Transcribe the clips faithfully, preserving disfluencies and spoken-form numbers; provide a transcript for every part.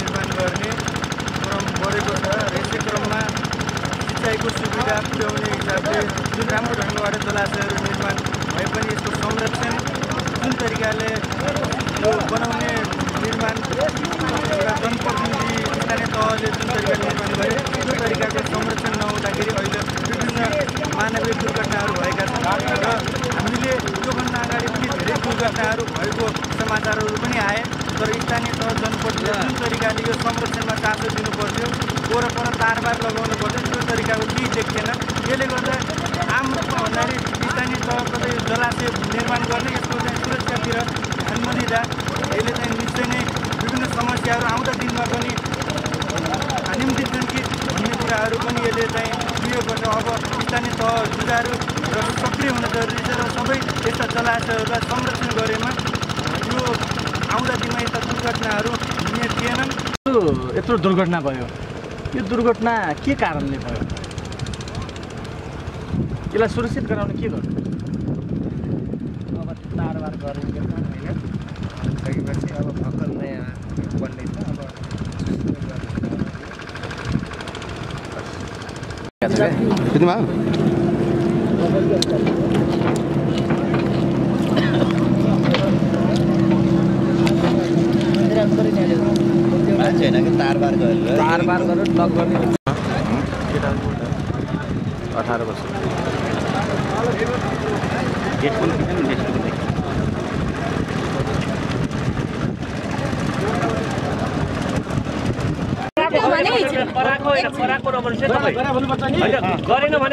निर्माण गर्ने क्रम बढेको छ र यसै क्रममा सिँचाइको सुविधा पुर्याउने हिसाबले जुन राम्रो ढङ्गबाट जलाशयहरू निर्माण भए पनि यसको संरक्षण जुन तरिकाले यो बनाउने निर्माण एउटा जनप्रतिनिधि स्थानीय तहले जुन तरिकाले निर्माण गरे त्यो तरिकाको संरक्षण नहुँदाखेरि अहिले विभिन्न मानवीय दुर्घटनाहरू भएका छन् र हामीले योभन्दा अगाडि पनि धेरै दुर्घटनाहरू भएको समाचारहरू पनि आए तर स्थानीय तह जनप्रतिनिधि जुन तरिकाले यो संरक्षणमा चासो दिनुपर्थ्यो वरपर तारबार लगाउनु पर्थ्यो त्यो तरिकाको केही देख्दैन यसले गर्दा आम रूपमा भन्दाखेरि स्थानीय तह कतै जलाशय निर्माण गर्ने यसको चाहिँ सुरक्षातिर ध्यान नदिँदा यसले चाहिँ निश्चय नै विभिन्न समस्याहरू आउँदा दिनमा पनि निम्तिन्छन् कि भन्ने कुराहरू पनि यसले चाहिँ उयो गर्छ। अब स्थानीय तह जुझारू र सक्रिय हुन जरुरी छ र सबै यस्ता जलाशयहरूलाई संरक्षण गरेमा यो आउँदा दिनमा यस्ता दुर्घटनाहरू हुने थिएनन्। यत्रो दुर्घटना भयो, यो दुर्घटना के कारणले भयो? यसलाई सुरक्षित गराउन के गर्नु? अब तारबार गरिन्छ होइन, सकेपछि अब भर्खर नयाँ बन्दैछ। अब कितमा छैन कि तारबार गरेर तारबार गरेर लक गर्ने अठारह वर्ष गेट पनि किन नेक्स्ट पराको होइन पराको रबर चाहिँ तपाईँ गरेन भने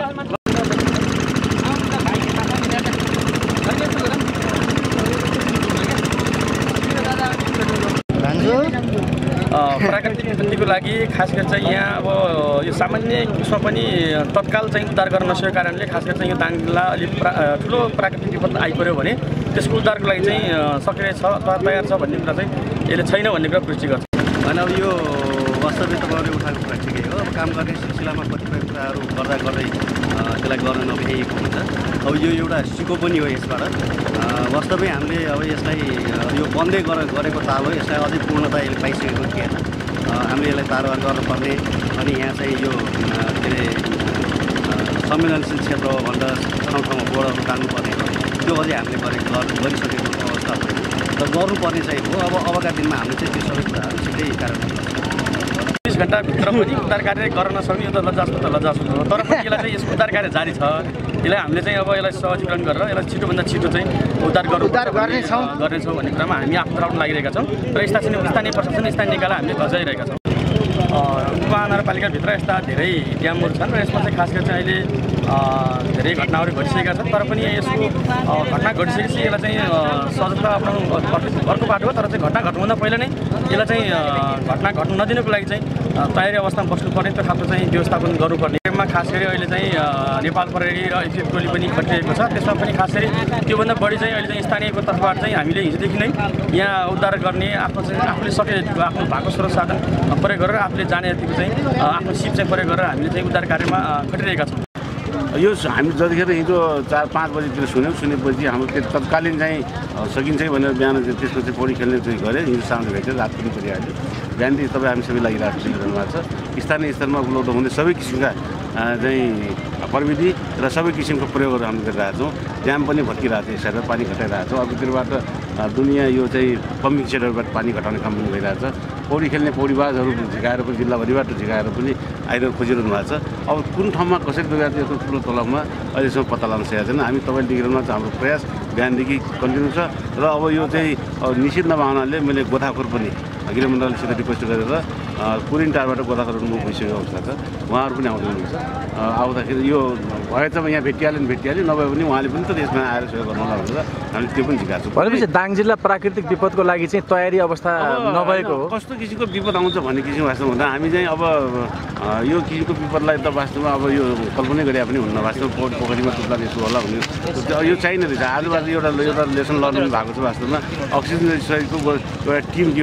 प्राकृतिक विपत्तिको लागि खास गरी चाहिँ यहाँ अब यो सामान्य उसमा पनि तत्काल चाहिँ उद्धार गर्न नसकेको कारणले खास गरी चाहिँ यो दाङ जिल्ला अलिक प्रा ठुलो प्राकृतिक विपत्ति आइपऱ्यो भने त्यसको उद्धारको लागि चाहिँ सक्रिय छ अथवा तयार छ भन्ने कुरा चाहिँ यसले छैन भन्ने कुरा पुष्टि गर्छ। होइन अब यो वास्तवमा तपाईँले उठाएको कुरा ठिकै हो। अब काम गर्ने सिलसिलामा कतिपय कुराहरू गर्दा गर्दै त्यसलाई गर्न नभ्याइएको हुन्छ। अब यो एउटा सिको पनि हो यसबाट। वास्तवमै हामीले अब यसलाई यो बन्दै गरेको ताल हो, यसलाई अझै पूर्णता यसले पाइसकेको थिएन। हामीले यसलाई तारबार गर्नुपर्ने अनि यहाँ चाहिँ यो के अरे संवेदनशील क्षेत्र हो भनेर ठाउँ ठाउँमा बोर्डहरू टाल्नुपर्ने त्यो अझै हामीले गरेको गरिसकेको अवस्था हो र गर्नुपर्ने चाहिँ हो। अब अबका दिनमा हामीले चाहिँ त्यो सबै कुराहरू छिट्टै कारण बिस घन्टाभित्र पनि उद्धार कार्य गर्न नसक्ने यो त लज्जास्पद त लज्जास्पद हो। तर पनि यसलाई चाहिँ यसको उद्धार कार्य जारी छ। यसलाई हामीले चाहिँ अब यसलाई सहजीकरण गरेर यसलाई छिटोभन्दा छिटो चाहिँ उद्धार गरौँ गर्नेछौँ गर्नेछौँ भन्ने कुरामा हामी आफ्नो तर्फबाट लागिरहेका छौँ र स्थानीय स्थानीय प्रशासन स्थानीय निकायलाई हामीले बजाइरहेका छौँ। उपमहानगरपालिकाभित्र यस्ता धेरै ड्यामहरू छन् र यसमा चाहिँ खास गरी चाहिँ अहिले धेरै घटनाहरू घटिसकेका छन्। तर पनि यसको घटना घटिसकेपछि यसलाई चाहिँ सजगता अप्नाउनु अर्को बाटो हो। तर चाहिँ घटना घट्नुभन्दा पहिला नै यसलाई चाहिँ घटना घट्नु नदिनुको लागि चाहिँ तयारी अवस्थामा बस्नुपर्ने त्यो खालको चाहिँ व्यवस्थापन गर्नुपर्ने। यसमा खास गरी अहिले चाहिँ नेपाल प्रहरी र एक्जिट टोली पनि खटिरहेको छ। त्यसमा पनि खास गरी त्योभन्दा बढी चाहिँ अहिले चाहिँ स्थानीयको तर्फबाट चाहिँ हामीले हिजोदेखि नै यहाँ उद्धार गर्ने आफ्नो चाहिँ आफूले सके आफ्नो भएको स्रोत साधन प्रयोग गरेर आफूले जाने जतिको चाहिँ आफ्नो सिप चाहिँ प्रयोग गरेर हामीले चाहिँ उद्धार कार्यमा खटिरहेका छौँ। यो हामी जतिखेर हिजो चार पाँच बजीतिर सुन्यौँ, सुनेपछि हाम्रो त्यो तत्कालीन चाहिँ सकिन्छ भनेर बिहान त्यसपछि पौडी खेल्ने चाहिँ गऱ्यो। हिजो साँझ भेट्यो, रात पनि परिहाल्यो। बिहानदेखि तपाईँ हामी सबै लागिरहेको छ भएको छ। स्थानीय स्तरमा उपलब्ध हुने सबै किसिमका चाहिँ प्रविधि र सबै किसिमको प्रयोगहरू हामी गरिरहेका छौँ। ड्याम पनि भत्किरहेको छ, यसबाट पानी घटाइरहेको छौँ। अबतिरबाट दुनियाँ यो चाहिँ पम्पिङ सेटहरूबाट पानी घटाउने काम पनि भइरहेको छ। पौडी खेल्ने पौडीबाजहरू झिकाएर पनि जिल्लाभरिबाट झिकाएर पनि आइरहनु खोजिरहनु भएको छ। अब कुन ठाउँमा कसरी गएको यस्तो ठुलो तलबमा अहिलेसम्म पत्ता लगाउन सकेको छैन। हामी तपाईँले देखिरहनुमा चाहिँ हाम्रो प्रयास बिहानदेखि कन्टिन्यू छ र अब यो चाहिँ निश्चित नभए मैले गोताखोर पनि गृह मन्त्रालयसित रिक्वेस्ट गरेर कुरिन टारबाट गोताखोर मुभ भइसकेको अवस्था छ। उहाँहरू पनि आउँदै हुनुहुन्छ। आउँदाखेरि यो भएछ यहाँ भेटिहाल्यो भने भेटिहाल्यो, नभए पनि उहाँले पनि त यसमा आएर सहयोग गर्नुहोला भनेर हामीले त्यो पनि झिकाएको छौँ। भनेपछि दाङ जिल्ला प्राकृतिक विपदको लागि चाहिँ तयारी अवस्था नभएको हो। कस्तो किसिमको विपद आउँछ भन्ने किसिमको वास्तवमा हुँदा हामी चाहिँ अब यो किसिमको विपदलाई त वास्तवमा अब यो कल्पनै गरे पनि हुन्न। वास्तवमा पौडी पोखरीमा टुप्ला यस्तो होला भन्ने यो चाहिने रहेछ। आजबाट एउटा एउटा लेसन लर्निङ भएको छ। वास्तवमा अक्सिजन सहितको एउटा टिम जो चाहिँ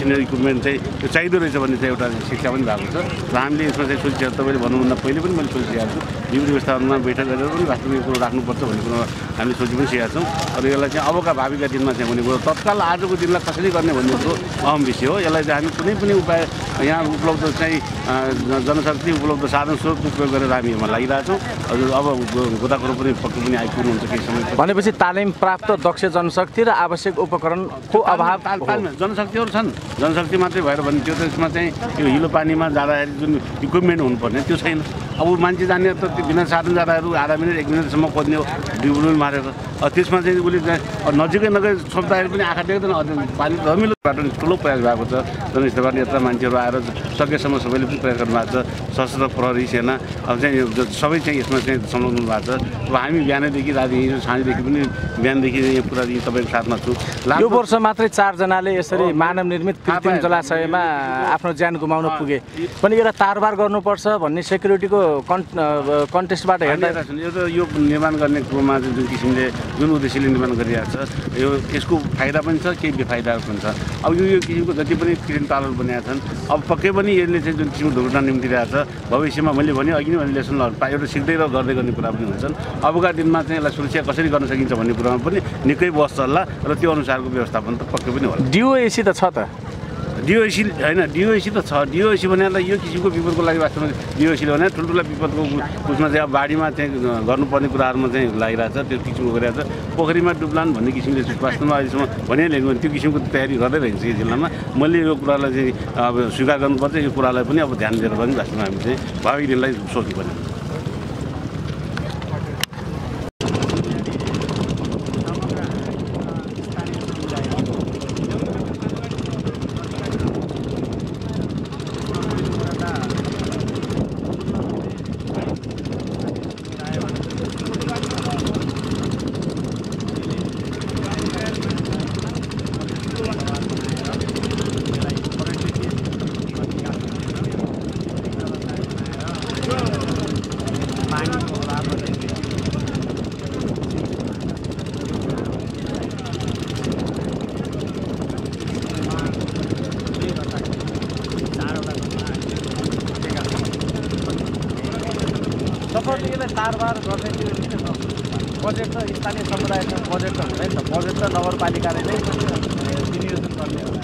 मेसिनरी इक्विपमेन्ट चाहिँ त्यो चाहिँदो रहेछ भन्ने चाहिँ एउटा शिक्षा पनि भएको छ र हामीले यसमा चाहिँ सोचिसकेको तपाईँले भन्नुभन्दा पहिले पनि मैले सोचिसकेको छु विभिन्न व्यवस्थापनमा बैठक गरेर पनि वास्तविक कुरो राख्नुपर्छ भन्ने कुरो हामीले सोचि पनि सकेका छौँ र यसलाई चाहिँ अबका भावीका दिनमा चाहिँ हुने कुरो तत्काल आजको दिनलाई कसरी गर्ने भन्ने कुरो अहम विषय हो यसलाई चाहिँ हामी कुनै पनि उपाय यहाँ उपलब्ध चाहिँ जनशक्ति उपलब्ध साधन स्रोतको उपयोग गरेर हामी यसमा लागिरहेछौँ हजुर अब गोदाखोरो पनि पक्कै पनि आइपुग्नुहुन्छ केही समय भनेपछि तालिम प्राप्त दक्ष जनशक्ति र आवश्यक उपकरणको अभाव जनशक्तिहरू छन् जनशक्ति मात्रै भएर भने त्यो त्यसमा चाहिँ त्यो हिलो पानीमा जाँदाखेरि जुन इक्विपमेन्ट हुनुपर्ने त्यो छैन अब मान्छे जाने त त्यो बिना साधन जाँदाहरू आधा मिनट एक मिनटसम्म खोज्ने हो डुबुल मारेर त्यसमा चाहिँ उसले नजिकै नगई सोच्दाखेरि पनि आँखा देख्दैन पानी रमिलो बाटो ठुलो प्रयास भएको छ जनस्तरबाट यत्र मान्छेहरू आएर सकेसम्म सबैले पनि प्रयास गर्नु भएको छ सशस्त्र प्रहरी सेना अब चाहिँ सबै चाहिँ यसमा चाहिँ संलग्न भएको छ अब हामी बिहानैदेखि राति साँझदेखि पनि बिहानदेखि यहाँ पुरा तपाईँको साथमा छु यो वर्ष मात्रै चारजनाले यसरी मानव निर्मित कृत्रिम जलाशयमा आफ्नो ज्यान गुमाउन पुगे पनि यसलाई तारबार गर्नुपर्छ भन्ने सेक्युरिटीको कन् कन्टेस्टबाट हेर्दा यो त यो निर्माण गर्ने कुरोमा जुन किसिमले जुन उद्देश्यले निर्माण गरिरहेको छ यो यसको फाइदा पनि छ केही बेफाइदाहरू पनि छ अब यो यो किसिमको जति पनि कृत्रिम तालहरू बनाएका छन् अब पक्कै पनि यसले चाहिँ जुन किसिमको दुर्घटना निम्तिरहेको छ भविष्यमा मैले भने अघि नै भने लेसनहरू एउटा सिक्दै र गर्दै गर्ने कुरा पनि हुन्छन् अबका दिनमा चाहिँ यसलाई सुरक्षा कसरी गर्न सकिन्छ भन्ने कुरामा पनि निकै बस चल्ला र त्यो अनुसारको व्यवस्थापन त पक्कै पनि होला डिओएसी त छ त डिओएसी होइन डिओएसी त छ डिओएसी भनेर यो किसिमको विपदको लागि वास्तवमा डिओएसीले भने ठुल्ठुला विपदको उसमा चाहिँ अब बाढीमा चाहिँ गर्नुपर्ने कुराहरूमा चाहिँ लागिरहेको छ त्यो किसिमको गरिरहेको छ पोखरीमा डुब्लान भन्ने किसिमले वास्तवमा अहिलेसम्म भनिहालेको भने त्यो किसिमको तयारी गर्दै रहन्छ यो जिल्लामा मैले यो कुरालाई चाहिँ अब स्वीकार गर्नुपर्छ यो कुरालाई पनि अब ध्यान दिएर पनि वास्तवमा हामी चाहिँ भावी दिनलाई सोच्नुपर्ने तारबार गर्ने त्यो बजेट त स्थानीय समुदायसँग बजेट त हुँदैन नि त बजेट त नगरपालिकाले नै विनियोजन गर्ने हो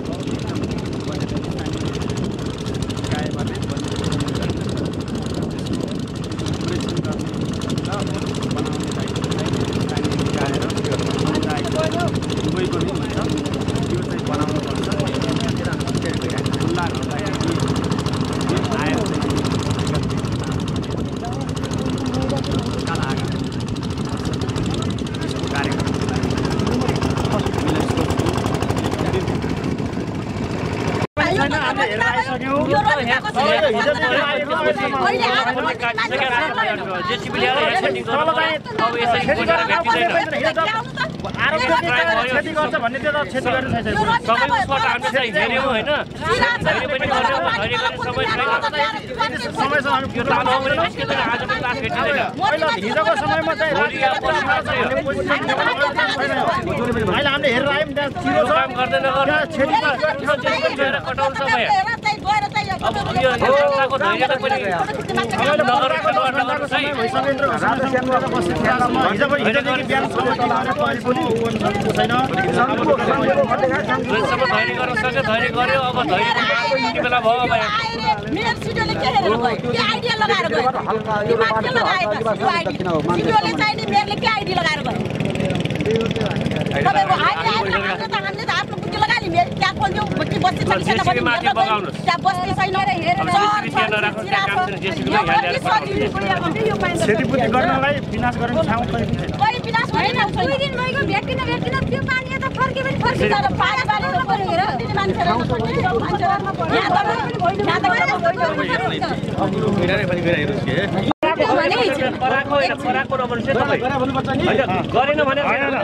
क्षतिपूर्ति गर्नलाई विनाश गर्ने ठाउँ खै छैन कोही विनाश होइन दुई दिन भइगयो भेट्किन भेट्किन त्यो पानी त फर्के पनि फर्किन्छ र पानी पानी त पनि हेर त्यति मान्छेहरु मान्छेहरुमा पनि यहाँ त गइराने पनि गइराइरोस् के पराको होइन पराको नभन्छ तपाईँ गरेन भने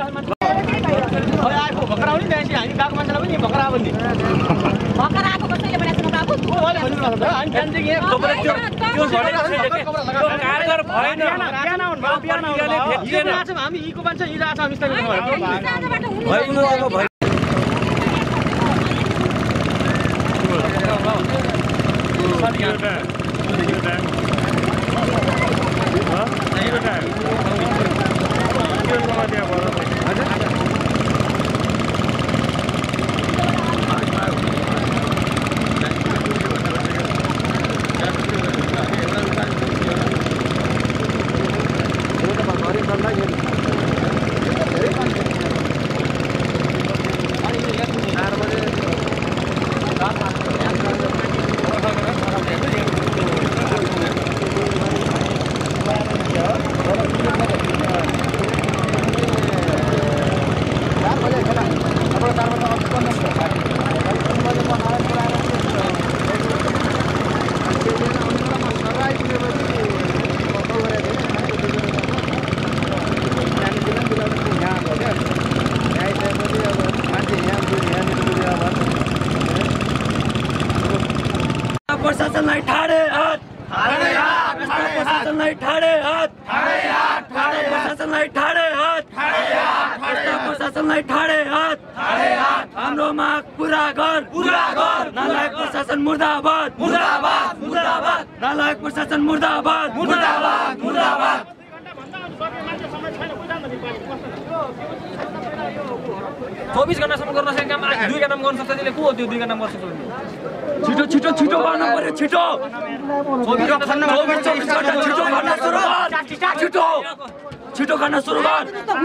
आएको भर्खर आउने त्यहाँपछि हामी गएको मान्छेलाई पनि भर्खर आएको नि भर्खर आएको कसैले भनेको छ बाबु हामी त्यहाँदेखि यहाँ तपाईँले त्यो त्यो भनेको छैन के त्यो कारगर भएन बिहान आउनु भयो बिहान आउनु भयो हामी यीको मान्छे यी राछ हामी स्थानीय सानोबाट हुनु भयो अब भयो प्रशासनलाई ठाडे हात ठाडे हात प्रशासनलाई ठाडे हात ठाडे हात प्रशासनलाई ठाडे हात ठाडे हात प्रशासनलाई ठाडे हात ठाडे हात हाम्रो माग पुरा गर पुरा गर नालायक प्रशासन मुर्दाबाद मुर्दाबाद मुर्दाबाद नालायक प्रशासन मुर्दाबाद मुर्दाबाद मुर्दाबाद चौबिस घण्टासम्म गर्न सक्ने काम आज दुई घण्टामा गर्न सक्छ त्यसले को हो त्यो दुई घण्टामा गर्न सक्छ छिटो छिटो छिटो गर्न पर्यो छिटो चौबिस चौबिस घण्टा छिटो गर्न सुरु गर छिटो छिटो गर्न सुरु गर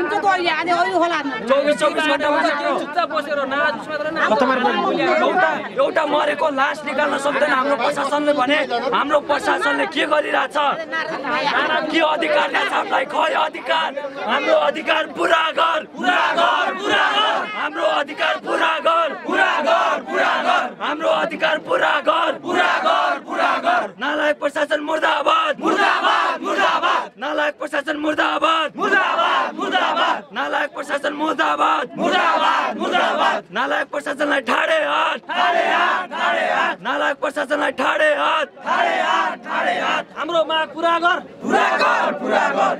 चौबिस चौबिस घण्टामा चुपचाप बसेर नाराज मात्र एउटा एउटा मरेको लास निकाल्न सक्दैन हाम्रो प्रशासनले भने हाम्रो प्रशासनले के गरिरहेछ के अधिकार ल्याछ हामीलाई खै अधिकार हाम्रो अधिकार पुरा गर पुरा गर पुरा गर हाम्रो अधिकार पुरा गर पुरा गर पुरा गर हाम्रो अधिकार पुरा गर पुरा गर पुरा गर नालायक प्रशासन मुर्दाबाद मुर्दाबाद मुर्दाबाद नालायक प्रशासन मुर्दाबाद मुर्दाबाद मुर्दाबाद नालायक प्रशासन मुर्दाबाद मुर्दाबाद मुर्दाबाद नालायक प्रशासनलाई ठाडे हात ठाडे हात ठाडे हात नालायक प्रशासनलाई ठाडे हात ठाडे हात ठाडे हात हाम्रो माग पुरा गर पुरा गर पुरा गर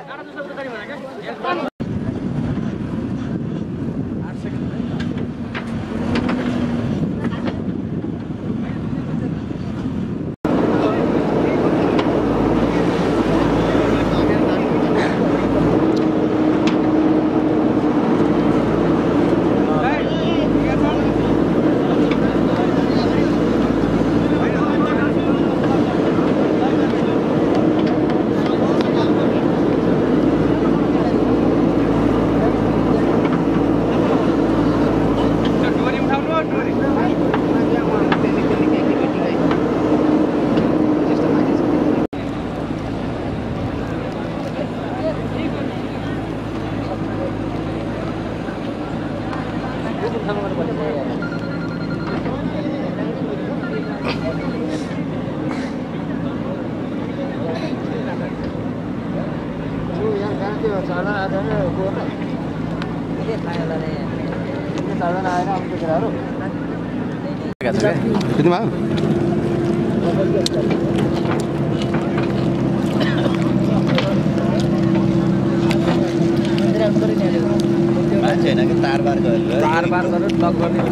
मान्छे होइन कि तारबार गरेर तारबार गरेर ब्लक गर्ने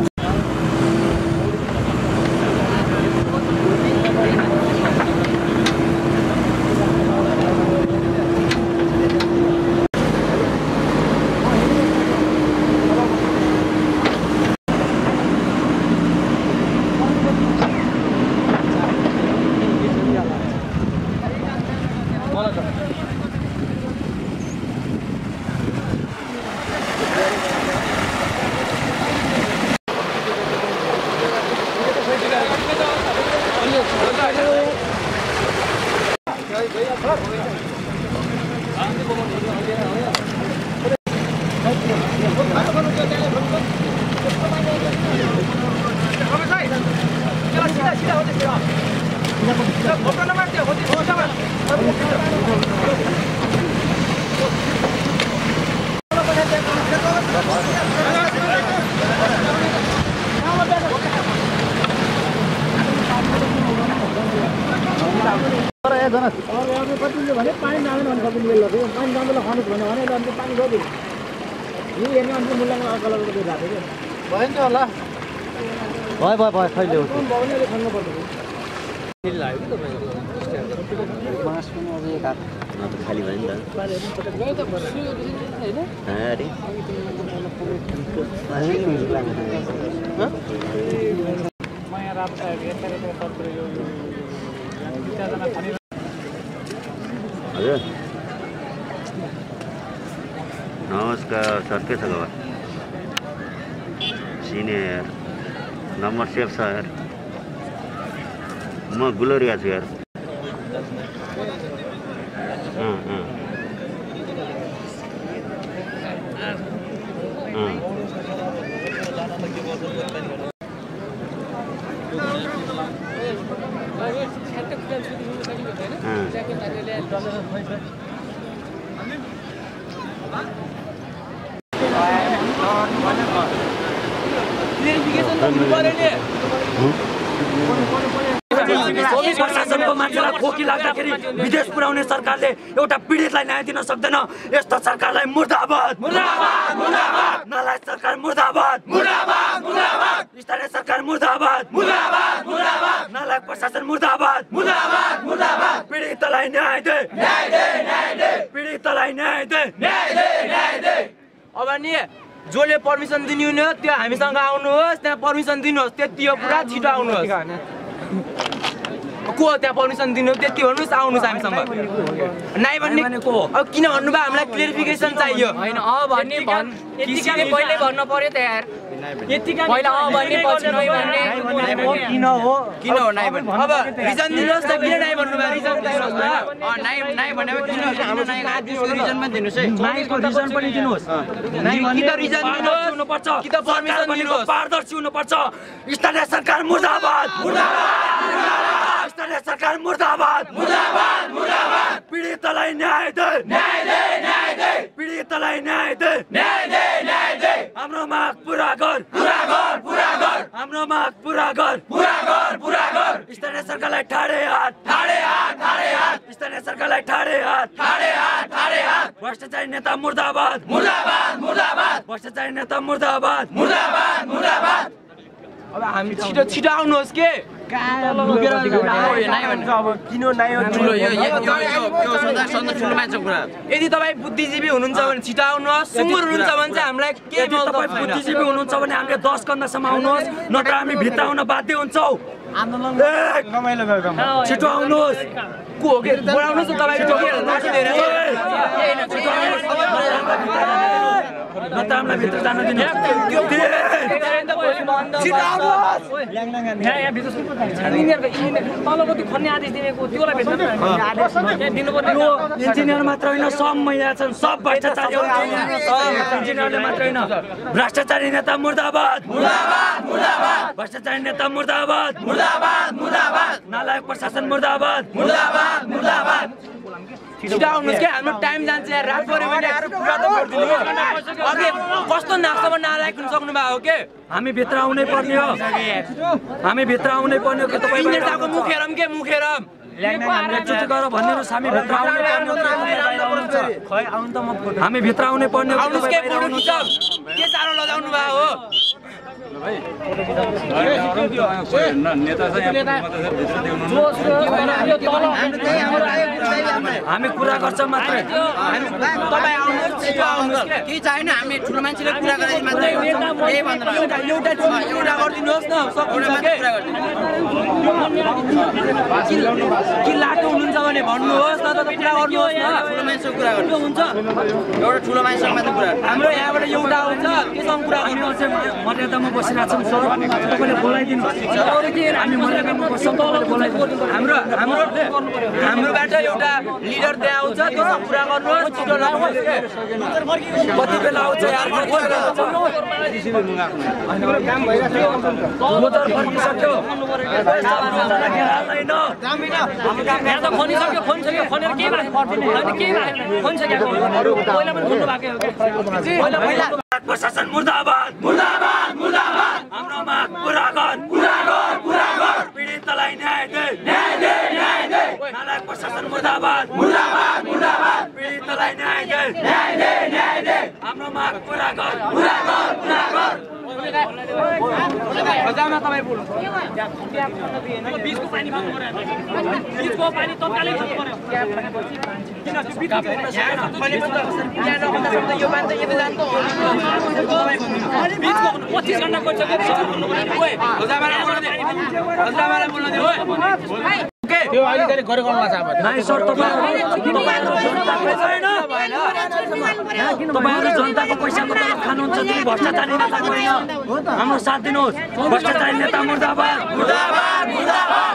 भने पानी नामेन भने कतिले लग्यो पानी नामेला खानुस् भने भने अन्त पानी गयो नि हेर्नु अन्त मुल्लामा अकल गरेर राखेको भयो नि होला भयो भयो भयो खैले हो खाली भयो नि त अरे हजुर नमस्कार सर के छ खबर सिनियर नम्बर सेभ छ यार म गुलोरिया छु यार अँ अँ प्रशासनको मान्छेलाई खोकी लाग्दाखेरि विदेश पुर्याउने सरकारले एउटा पीडितलाई न्याय दिन सक्दैन। यस्तो सरकारलाई मुर्दाबाद मुर्दाबाद मुर्दाबाद नालायक सरकार मुर्दाबाद मुर्दाबाद मुर्दाबाद स्थानीय सरकार मुर्दाबाद मुर्दाबाद मुर्दाबाद नालायक प्रशासन मुर्दाबाद मुर्दाबाद मुर्दाबाद पीडितलाई न्याय दे न्याय दे न्याय दे पीडितलाई न्याय दे न्याय दे न्याय दे। अब नि जसले पर्मिसन दिनु हो त्यो हामीसँग आउनुहोस्, त्यहाँ पर्मिसन दिनुहोस्, त्यति हो पुरा छिटो आउनुहोस्। को त्यहाँ पर्मिसन दिनु त्यति भन्नुहोस्, आउनुहोस् हामीसँग। नाइ भन्ने को अब किन भन्नुभयो, हामीलाई क्लियरिफिकेसन चाहियो। होइन अ भन्ने भन् यतिकै पहिले भन्न पर्यो त यार, यतिकै पहिला अ भन्ने पछि नै भन्ने किन हो किन हो नाइ भन्नु। अब रिजन दिनुहोस् त, किन नाइ भन्नुभयो रिजन दिनुहोस् न। अ नाइ नाइ भनेको किन हाम्रो नाइ त्यसको रिजन पनि दिनुहोस् है। नाइको रिजन पनि दिनुहोस्। नाइ कि त रिजन दिनुहोस् हुनुपर्छ, कि त पर्मिसन दिनुहोस्। पारदर्शी हुनुपर्छ। स्थानीय सरकार मुर्दाबाद मुर्दाबाद स्थानीय सरकार मुर्दाबाद मुर्दाबाद मुर्दाबाद पीडितलाई न्याय दे न्याय दे न्याय दे पीडितलाई न्याय दे न्याय दे न्याय दे हाम्रो माग पुरा गर पुरा गर पुरा गर हाम्रो माग पुरा गर पुरा गर पुरा गर स्थानीय सरकारलाई ठाडे हात ठाडे हात ठाडे हात स्थानीय सरकारलाई ठाडे हात ठाडे हात ठाडे हात भ्रष्टाचारी नेता मुर्दाबाद मुर्दाबाद मुर्दाबाद भ्रष्टाचारी नेता मुर्दाबाद मुर्दाबाद मुर्दाबाद। अब हामी छिटो छिटो आउनुहोस् के यदि तपाईँ बुद्धिजीवी हुनुहुन्छ भने छिटो आउनुहोस्, सुँगुर हुनुहुन्छ भने चाहिँ हामीलाई के बुद्धिजीवी हुनुहुन्छ भने हामीले दस गन्दासम्म आउनुहोस्, नत्र हामी भित्र आउन बाध्य हुन्छौँ। छिटो आउनुहोस्। को हो कि बोलाउनुहोस् न तपाईँको नत्र हामीलाई भित्र जान दिनुहोस्। इन्जिनियर मात्र होइन, सब महिला छन्, सब भ्रष्टाचारी इन्जिनियरले मात्र होइन। भ्रष्टाचारी नेता मुर्दाबाद मुर्दाबाद मुर्दाबाद भ्रष्टाचारी नेता मुर्दाबाद मुर्दाबाद मुर्दाबाद नालायक प्रशासन मुर्दाबाद मुर्दाबाद मुर्दाबाद। छिटो आउनुहोस् क्या, हाम्रो टाइम जान्छ यार। रात पऱ्यो भने पुरा त गरिदिनु। अघि कस्तो नास्तामा नालायक हुन सक्नु भएको हो के? हामी भित्र आउनै पर्ने हो, हामी भित्र आउनै पर्ने हो कि तपाईँ इन्जिनियरको मुखेरम के मुखेरम एकचोटि गएर भनिदिनुहोस्। हामी भित्र आउनै पर्ने हो, हामी भित्र आउनै पर्ने हो। आउनुहोस् के फोटो खिचौँ, के साह्रो लजाउनु भएको हो? हामी कुरा गर्छौँ मात्रै। तपाईँ आउनुहोस्, छिटो आउनुहोस्। के छैन, हामी ठुलो मान्छेले कुरा गरेर मात्रै यही भनेर एउटा एउटा गरिदिनुहोस् न, सक्नुहुन्छ के? कि लाटो हुनुहुन्छ भने भन्नुहोस्, न त कुरा गर्नुहोस् न। ठुलो मान्छेको कुरा गर्नु हुन्छ, एउटा ठुलो मान्छेसँग मात्रै कुरा। हाम्रो यहाँबाट एउटा आउँछ, केसँग कुरा गर्नु? मर्यादामा बसिरहेको छौँ सर, तपाईँले बोलाइदिनु। हामी मर्यादामा बस्छौँ, तपाईँले बोलाइदिनु। हाम्रो हाम्रो हाम्रोबाट एउटा लिडर त्यहाँ आउँछ, त्योसँग कुरा गर्नुहोस्, छिटो लाग्नुहोस् के? कति बेला आउँछ यार? मोटर फर्किसक्यो, यहाँ त खनिसक्यो, खनिसक्यो, खनेर केही भएको पर्दैन, केही भएको खनिसक्यो। पहिला पनि खन्नु भएको हो पहिला पहिला। प्रशासन मुर्दाबाद मुर्दाबाद मुर्दाबाद हाम्रो माग पुरा गर पुरा गर पुरा गर पीडितलाई न्याय दे न्याय दे न्याय दे नालायक प्रशासन मुर्दाबाद मुर्दाबाद मुर्दाबाद पीडितलाई न्याय दे न्याय दे न्याय दे हाम्रो माग पुरा गर पुरा गर पुरा गर। खजामा तपाईँ बोल्नु बीचको पानी खानु पर्यो बीचको पानी तत्कालै खानु पर्यो किन यो मान्छे यता जान्छ बीचको पच्चीस घण्टा गइसक्यो खजामालाई बोल्न दे खजामालाई बोल्न दे त्यो अहिले चाहिँ गरे गर्नु लाग्छ अब नाइ सर तपाईँहरू जनताको पैसाको तलब खानुहुन्छ त्यो भ्रष्टाचारी नेता होइन हाम्रो साथ दिनुहोस् भ्रष्टाचारी नेता मुर्दाबाद मुर्दाबाद मुर्दाबाद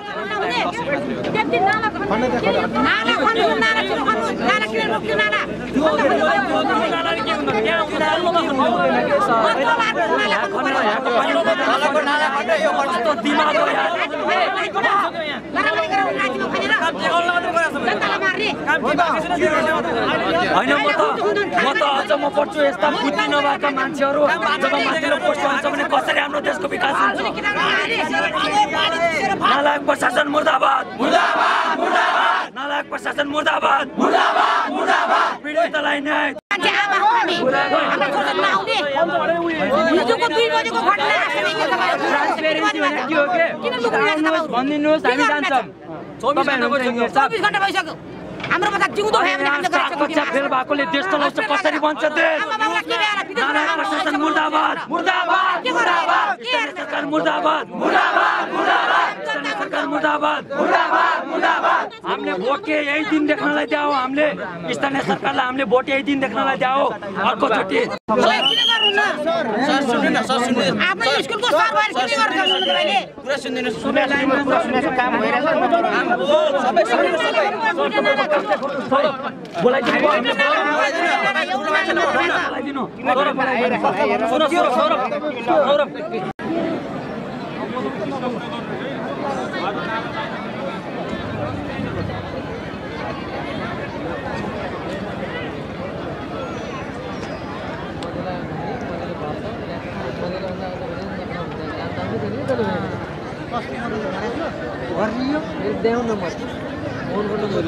होइन म त म त अझ म पढ्छु यस्ता बुद्धि नभएका मान्छेहरू जब माथिल्लो पोस्टमा हुन्छ भने कसरी हाम्रो देशको विकास हुन्छ नालायक प्रशासन मुर्दाबाद मुर्दाबाद मुर्दाबाद नालायक प्रशासन मुर्दाबाद मुर्दाबाद मुर्दाबाद पीडितलाई न्याय भनिदिनुहोस् हामी जान्छौँ चौबिस घण्टा भइसक्यो हाम्रो बच्चा जिउँदो कक्षा फेल भएकोले देश चलाउँछ कसरी बन्छ देश नालायक प्रशासन मुर्दाबाद मुर्दाबाद मुर्दाबाद सरकार मुर्दाबाद मुर्दाबाद मुर्दाबाद सरकार मुर्दाबाद मुर्दाबाद मुर्दाबाद हामीले भोट के यही दिन देख्नलाई दियो हामीले स्थानीय सरकारलाई हामीले भोट यही दिन देख्नलाई दियो अर्को चोटि आफ्नो स्कुलको सरबार किन गर्छ सुन्नुले पुरा सुन्दिनुहोस् काम भइरहेछ बोलाइदिनु देऊ नम्बर फोन गर्नु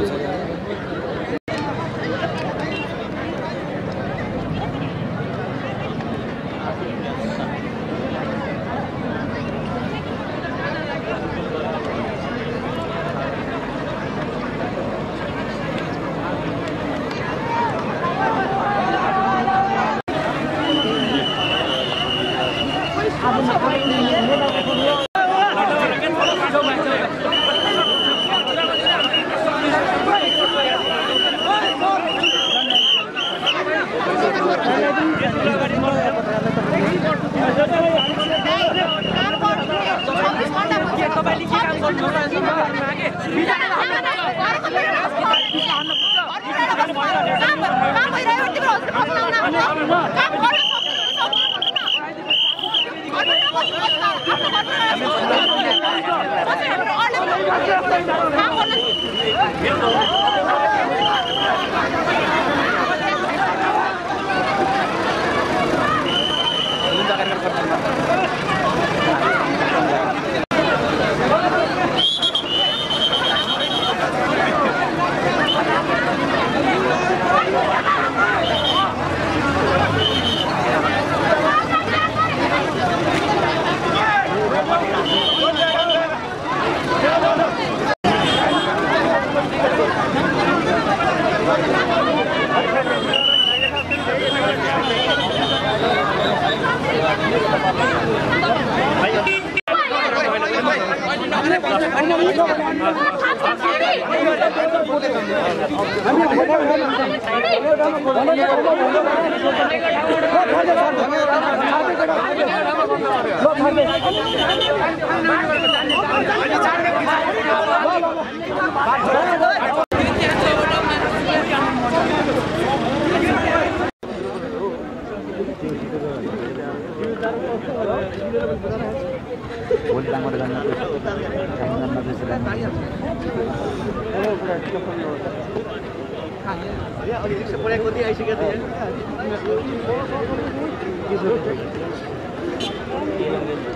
आइसकेको